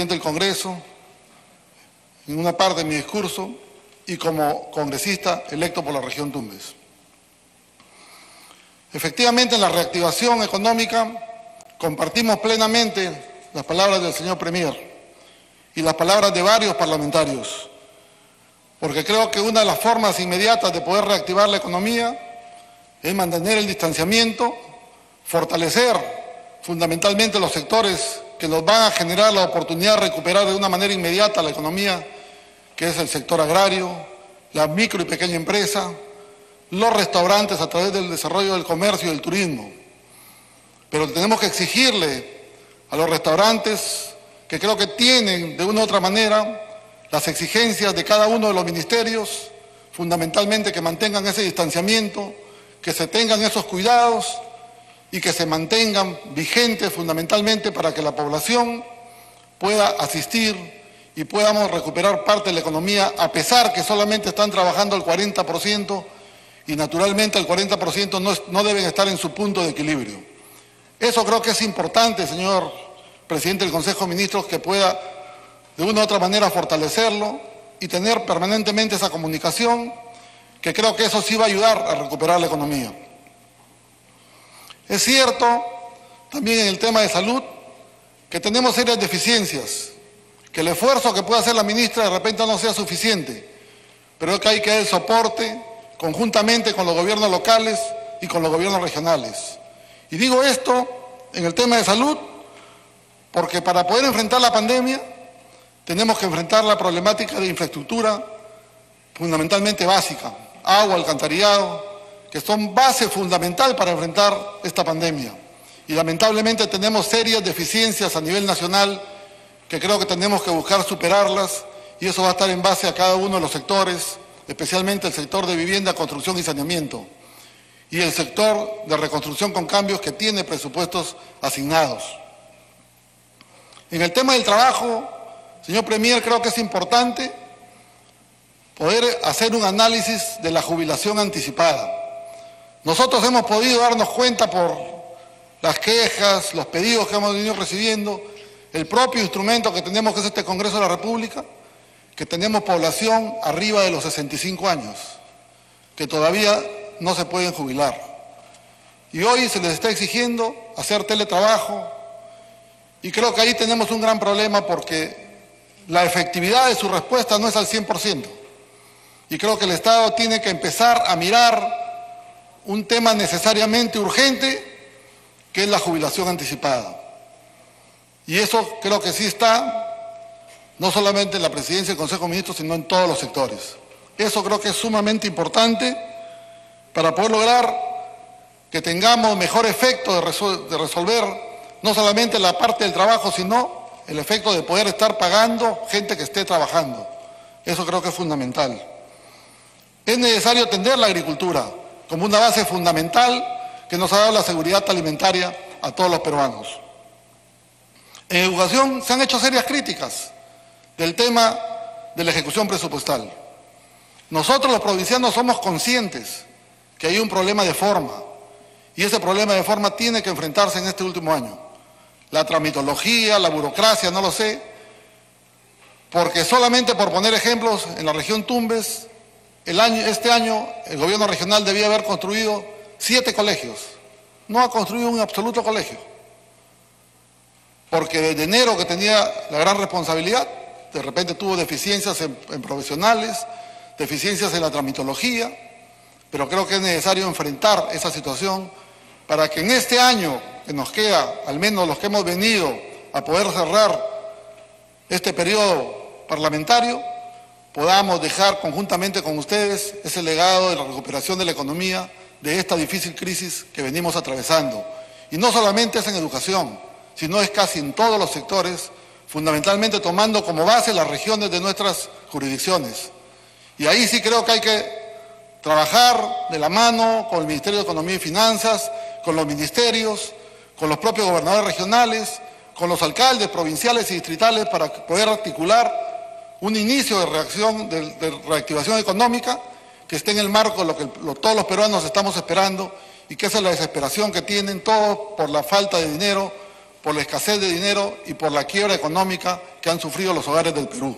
del Congreso, en una parte de mi discurso, y como congresista electo por la región Tumbes. Efectivamente, en la reactivación económica compartimos plenamente las palabras del señor Premier y las palabras de varios parlamentarios, porque creo que una de las formas inmediatas de poder reactivar la economía es mantener el distanciamiento, fortalecer fundamentalmente los sectores que nos van a generar la oportunidad de recuperar de una manera inmediata la economía, que es el sector agrario, la micro y pequeña empresa, los restaurantes a través del desarrollo del comercio y del turismo. Pero tenemos que exigirle a los restaurantes, que creo que tienen de una u otra manera las exigencias de cada uno de los ministerios, fundamentalmente que mantengan ese distanciamiento, que se tengan esos cuidados y que se mantengan vigentes fundamentalmente para que la población pueda asistir y podamos recuperar parte de la economía, a pesar que solamente están trabajando el 40% y naturalmente el 40% no deben estar en su punto de equilibrio. Eso creo que es importante, señor presidente del Consejo de Ministros, que pueda de una u otra manera fortalecerlo y tener permanentemente esa comunicación, que creo que eso sí va a ayudar a recuperar la economía. Es cierto, también en el tema de salud, que tenemos serias deficiencias, que el esfuerzo que pueda hacer la ministra de repente no sea suficiente, pero que hay que dar el soporte conjuntamente con los gobiernos locales y con los gobiernos regionales. Y digo esto en el tema de salud porque para poder enfrentar la pandemia tenemos que enfrentar la problemática de infraestructura fundamentalmente básica, agua, alcantarillado, que son base fundamental para enfrentar esta pandemia. Y lamentablemente tenemos serias deficiencias a nivel nacional que creo que tenemos que buscar superarlas, y eso va a estar en base a cada uno de los sectores, especialmente el sector de vivienda, construcción y saneamiento, y el sector de reconstrucción con cambios que tiene presupuestos asignados. En el tema del trabajo, señor Premier, creo que es importante poder hacer un análisis de la jubilación anticipada. Nosotros hemos podido darnos cuenta por las quejas, los pedidos que hemos venido recibiendo, el propio instrumento que tenemos, que es este Congreso de la República, que tenemos población arriba de los 65 años, que todavía no se pueden jubilar. Y hoy se les está exigiendo hacer teletrabajo, y creo que ahí tenemos un gran problema porque la efectividad de su respuesta no es al 100%. Y creo que el Estado tiene que empezar a mirar un tema necesariamente urgente, que es la jubilación anticipada. Y eso creo que sí está, no solamente en la presidencia del Consejo de Ministros, sino en todos los sectores. Eso creo que es sumamente importante para poder lograr que tengamos mejor efecto de resolver no solamente la parte del trabajo, sino el efecto de poder estar pagando gente que esté trabajando. Eso creo que es fundamental. Es necesario atender la agricultura como una base fundamental que nos ha dado la seguridad alimentaria a todos los peruanos. En educación se han hecho serias críticas del tema de la ejecución presupuestal. Nosotros los provincianos somos conscientes que hay un problema de forma, y ese problema de forma tiene que enfrentarse en este último año. La tramitología, la burocracia, no lo sé, porque solamente por poner ejemplos, en la región Tumbes, este año el gobierno regional debía haber construido 7 colegios. No ha construido un absoluto colegio, porque desde enero, que tenía la gran responsabilidad, de repente tuvo deficiencias en profesionales, deficiencias en la tramitología, pero creo que es necesario enfrentar esa situación para que en este año que nos queda, al menos los que hemos venido a poder cerrar este periodo parlamentario, podamos dejar conjuntamente con ustedes ese legado de la recuperación de la economía de esta difícil crisis que venimos atravesando. Y no solamente es en educación, sino es casi en todos los sectores, fundamentalmente tomando como base las regiones de nuestras jurisdicciones. Y ahí sí creo que hay que trabajar de la mano con el Ministerio de Economía y Finanzas, con los ministerios, con los propios gobernadores regionales, con los alcaldes provinciales y distritales para poder articular un inicio de reactivación económica que esté en el marco de lo que todos los peruanos estamos esperando, y que esa es la desesperación que tienen todos por la falta de dinero, por la escasez de dinero y por la quiebra económica que han sufrido los hogares del Perú.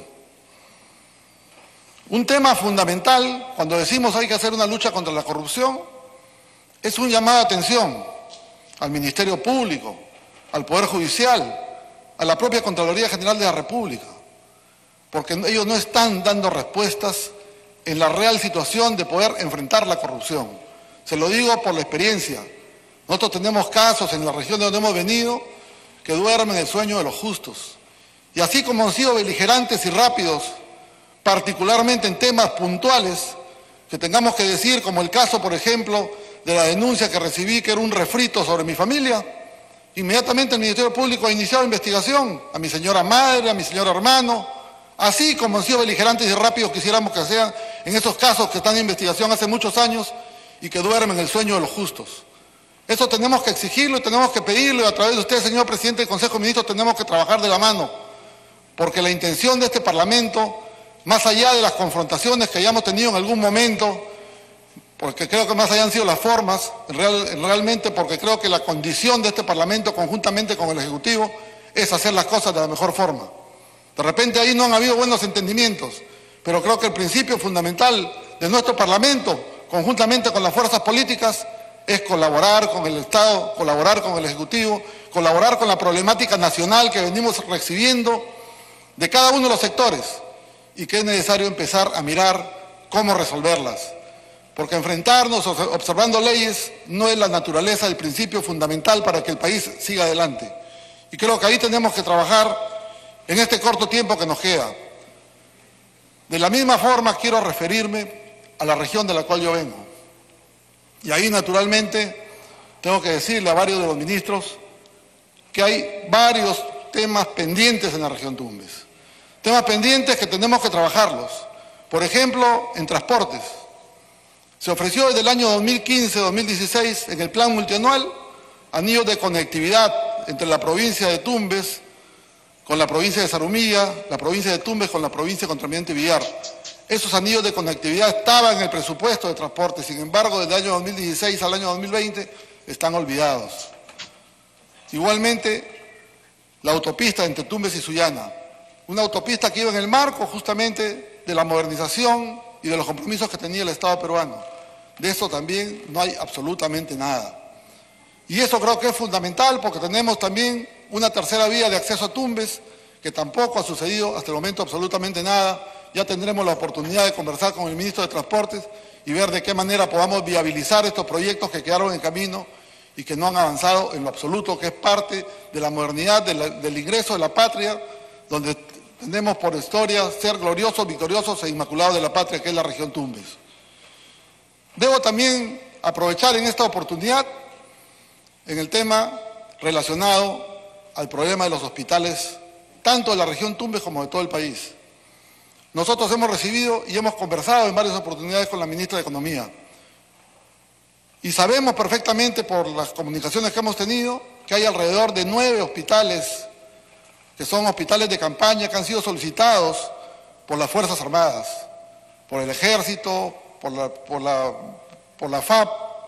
Un tema fundamental, cuando decimos hay que hacer una lucha contra la corrupción, es un llamado de atención al Ministerio Público, al Poder Judicial, a la propia Contraloría General de la República, porque ellos no están dando respuestas en la real situación de poder enfrentar la corrupción. Se lo digo por la experiencia. Nosotros tenemos casos en la región de donde hemos venido que duermen el sueño de los justos. Y así como han sido beligerantes y rápidos, particularmente en temas puntuales, que tengamos que decir, como el caso, por ejemplo, de la denuncia que recibí, que era un refrito sobre mi familia, inmediatamente el Ministerio Público ha iniciado investigación a mi señora madre, a mi señor hermano, así como han sido beligerantes y rápidos quisiéramos que sean en esos casos que están en investigación hace muchos años y que duermen el sueño de los justos. Eso tenemos que exigirlo y tenemos que pedirlo, y a través de usted, señor presidente del Consejo de Ministros, tenemos que trabajar de la mano, porque la intención de este Parlamento, más allá de las confrontaciones que hayamos tenido en algún momento, porque creo que más allá han sido las formas, realmente porque creo que la condición de este Parlamento, conjuntamente con el Ejecutivo, es hacer las cosas de la mejor forma. De repente ahí no han habido buenos entendimientos, pero creo que el principio fundamental de nuestro Parlamento, conjuntamente con las fuerzas políticas, es colaborar con el Estado, colaborar con el Ejecutivo, colaborar con la problemática nacional que venimos recibiendo de cada uno de los sectores y que es necesario empezar a mirar cómo resolverlas. Porque enfrentarnos observando leyes no es la naturaleza del principio fundamental para que el país siga adelante. Y creo que ahí tenemos que trabajar en este corto tiempo que nos queda. De la misma forma quiero referirme a la región de la cual yo vengo. Y ahí naturalmente tengo que decirle a varios de los ministros que hay varios temas pendientes en la región Tumbes. Temas pendientes que tenemos que trabajarlos. Por ejemplo, en transportes. Se ofreció desde el año 2015-2016 en el plan multianual anillos de conectividad entre la provincia de Tumbes con la provincia de Zarumilla, la provincia de Tumbes con la provincia de Contralmirante Villar. Esos anillos de conectividad estaban en el presupuesto de transporte, sin embargo, desde el año 2016 al año 2020 están olvidados. Igualmente, la autopista entre Tumbes y Sullana, una autopista que iba en el marco justamente de la modernización y de los compromisos que tenía el Estado peruano. De eso también no hay absolutamente nada. Y eso creo que es fundamental porque tenemos también una tercera vía de acceso a Tumbes, que tampoco ha sucedido hasta el momento absolutamente nada. Ya tendremos la oportunidad de conversar con el ministro de Transportes y ver de qué manera podamos viabilizar estos proyectos que quedaron en camino y que no han avanzado en lo absoluto, que es parte de la modernidad del ingreso de la patria, donde tenemos por historia ser gloriosos, victoriosos e inmaculados de la patria, que es la región Tumbes. Debo también aprovechar en esta oportunidad en el tema relacionado al problema de los hospitales, tanto de la región Tumbes como de todo el país. Nosotros hemos recibido y hemos conversado en varias oportunidades con la ministra de Economía y sabemos perfectamente por las comunicaciones que hemos tenido que hay alrededor de 9 hospitales que son hospitales de campaña que han sido solicitados por las Fuerzas Armadas, por el Ejército, por la FAP,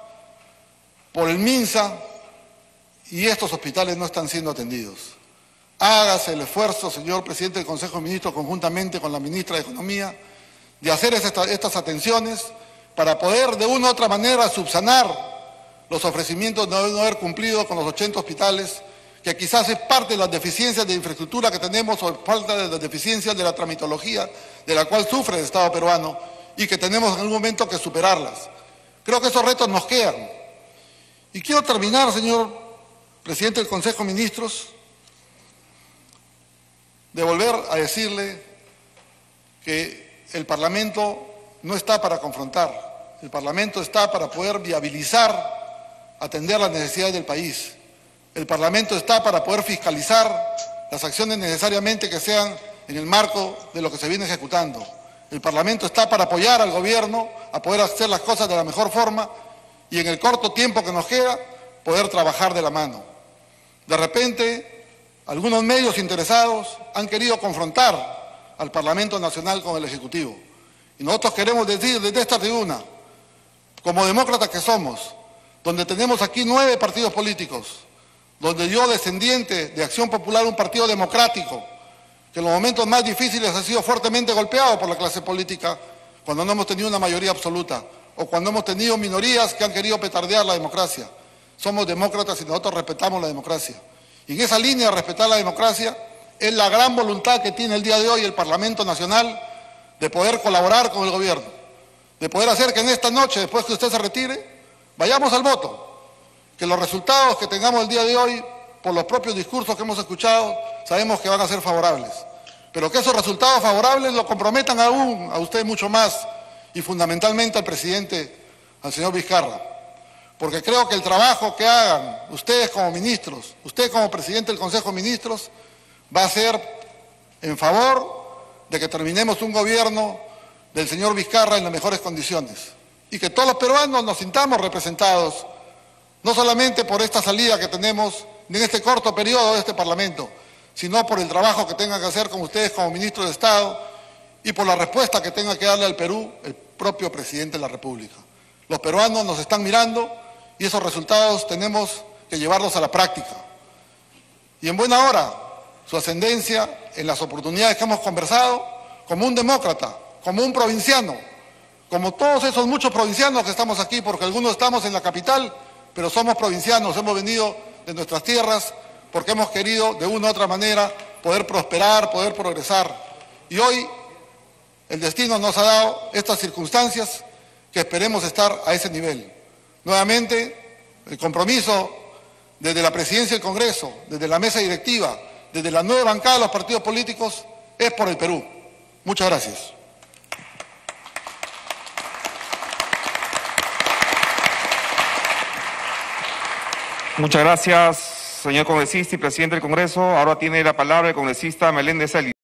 por el MINSA, y estos hospitales no están siendo atendidos. Hágase el esfuerzo, señor presidente del Consejo de Ministros, conjuntamente con la ministra de Economía, de hacer estas atenciones para poder de una u otra manera subsanar los ofrecimientos de no haber cumplido con los 80 hospitales, que quizás es parte de las deficiencias de infraestructura que tenemos o falta de las deficiencias de la tramitología de la cual sufre el Estado peruano y que tenemos en algún momento que superarlas. Creo que esos retos nos quedan. Y quiero terminar, señor presidente del Consejo de Ministros, de volver a decirle que el Parlamento no está para confrontar, el Parlamento está para poder viabilizar, atender las necesidades del país. El Parlamento está para poder fiscalizar las acciones necesariamente que sean en el marco de lo que se viene ejecutando. El Parlamento está para apoyar al Gobierno a poder hacer las cosas de la mejor forma y en el corto tiempo que nos queda poder trabajar de la mano. De repente, algunos medios interesados han querido confrontar al Parlamento Nacional con el Ejecutivo. Y nosotros queremos decir desde esta tribuna, como demócratas que somos, donde tenemos aquí 9 partidos políticos, donde yo, descendiente de Acción Popular, un partido democrático, que en los momentos más difíciles ha sido fuertemente golpeado por la clase política, cuando no hemos tenido una mayoría absoluta, o cuando hemos tenido minorías que han querido petardear la democracia. Somos demócratas y nosotros respetamos la democracia. Y en esa línea de respetar la democracia es la gran voluntad que tiene el día de hoy el Parlamento Nacional de poder colaborar con el gobierno, de poder hacer que en esta noche, después que usted se retire, vayamos al voto, que los resultados que tengamos el día de hoy, por los propios discursos que hemos escuchado, sabemos que van a ser favorables, pero que esos resultados favorables lo comprometan aún a usted mucho más y fundamentalmente al presidente, al señor Vizcarra, porque creo que el trabajo que hagan ustedes como ministros, usted como presidente del Consejo de Ministros, va a ser en favor de que terminemos un gobierno del señor Vizcarra en las mejores condiciones y que todos los peruanos nos sintamos representados, no solamente por esta salida que tenemos en este corto periodo de este Parlamento, sino por el trabajo que tengan que hacer con ustedes como ministros de Estado y por la respuesta que tenga que darle al Perú el propio presidente de la República. Los peruanos nos están mirando y esos resultados tenemos que llevarlos a la práctica. Y en buena hora, su ascendencia en las oportunidades que hemos conversado, como un demócrata, como un provinciano, como todos esos muchos provincianos que estamos aquí, porque algunos estamos en la capital, pero somos provincianos, hemos venido de nuestras tierras, porque hemos querido de una u otra manera poder prosperar, poder progresar. Y hoy el destino nos ha dado estas circunstancias que esperemos estar a ese nivel. Nuevamente, el compromiso desde la presidencia del Congreso, desde la mesa directiva, desde la nueva bancada de los partidos políticos, es por el Perú. Muchas gracias. Muchas gracias, señor congresista y presidente del Congreso. Ahora tiene la palabra el congresista Meléndez Eli.